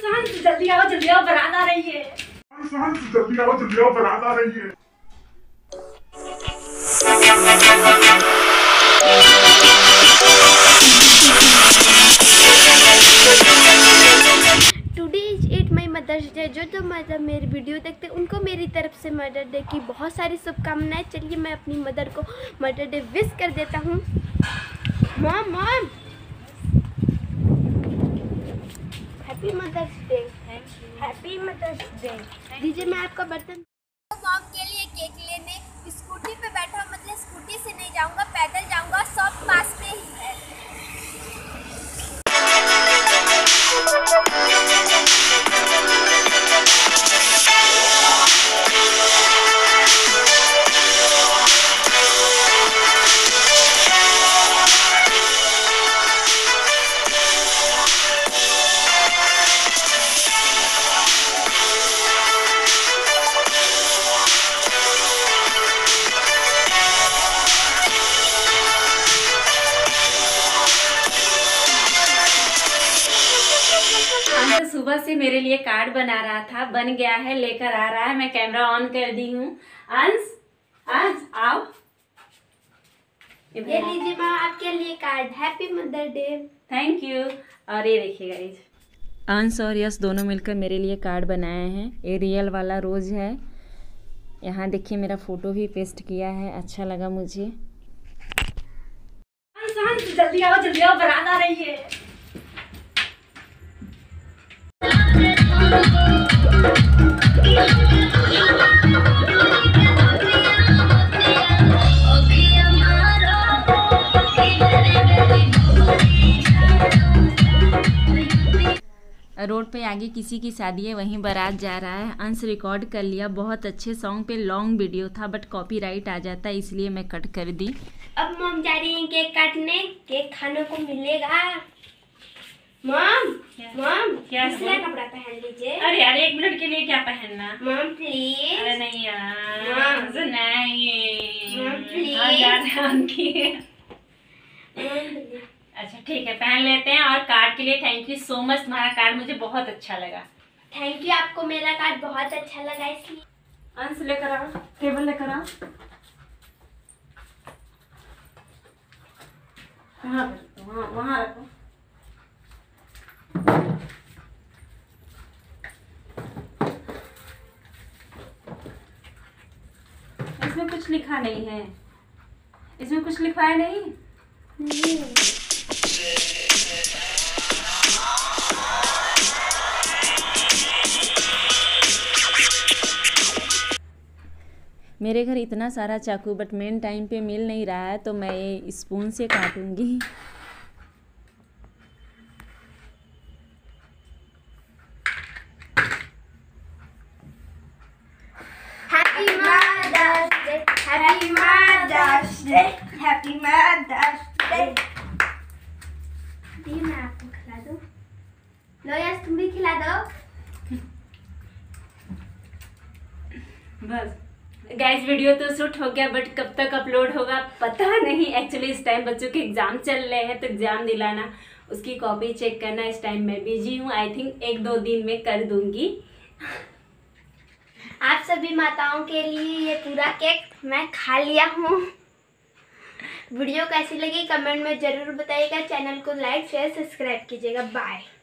जल्दी आओ बारात आ रही है। जल्दी आओ बारात आ रही है। Today is it my mother's day. जो मतलब मेरी वीडियो देखते उनको मेरी तरफ से मदर डे की बहुत सारी शुभकामनाएं। चलिए मैं अपनी मदर को मदर डे विश कर देता हूँ। Mom happy mother's day. Happy mother's day. दीजिए मैं आपका बर्तन। मॉम के लिए केक लेने स्कूटी पे बैठा, मतलब स्कूटी से नहीं जाऊंगा, पैदल जाऊंगा, सब पास में ही है। सुबह से मेरे लिए कार्ड बना रहा था, बन गया है, लेकर आ रहा है। मैं कैमरा ऑन कर दी हूँ। अंश आओ, ये लीजिए माँ आपके लिए card. Happy mother day. Thank you. और ये देखिएगा, अंश और यश दोनों मिलकर मेरे लिए कार्ड बनाए हैं। ये रियल वाला रोज है। यहाँ देखिए मेरा फोटो भी पेस्ट किया है, अच्छा लगा मुझे। अंश जल्दी आओ बारात आ रही है। रोड पे आगे किसी की शादी है, वहीं बारात जा रहा है। अंश रिकॉर्ड कर लिया, बहुत अच्छे सॉन्ग पे लॉन्ग वीडियो था, बट कॉपीराइट आ जाता है, इसलिए मैं कट कर दी। अब मॉम जा रही है केक काटने। केक खाने को मिलेगा। मॉम क्या दूसरा कपड़ा पहन लीजिए। अरे यार 1 मिनट के लिए क्या पहनना। Mom please. अरे नहीं यार, मॉम प्लीज। अच्छा ठीक है, पहन लेते हैं। और कार्ड के लिए थैंक यू सो मच, तुम्हारा कार्ड मुझे बहुत अच्छा लगा। थैंक यू, आपको मेरा कार्ड बहुत अच्छा लगा इसलिए। अंश लेकर आओ, टेबल लेकर आओ। वहाँ रखो। इसमें कुछ लिखा नहीं है, इसमें कुछ लिखा है नहीं। मेरे घर इतना सारा चाकू बट मेन टाइम पे मिल नहीं रहा है, तो मैं ये स्पून से काटूंगी। Happy mother's day. Happy mother's day. Happy mother's day. दी मैं आपको खिला दूं। लो यस तुम भी खिला दो। बस गाइस, वीडियो तो शूट हो गया, बट कब तक अपलोड होगा पता नहीं। एक्चुअली इस टाइम बच्चों के एग्जाम चल रहे हैं, तो एग्जाम दिलाना, उसकी कॉपी चेक करना, इस टाइम मैं बिजी हूँ। आई थिंक 1-2 दिन में कर दूंगी। आप सभी माताओं के लिए ये पूरा केक मैं खा लिया हूँ। वीडियो कैसी लगी कमेंट में जरूर बताइएगा। चैनल को लाइक शेयर सब्सक्राइब कीजिएगा। बाय।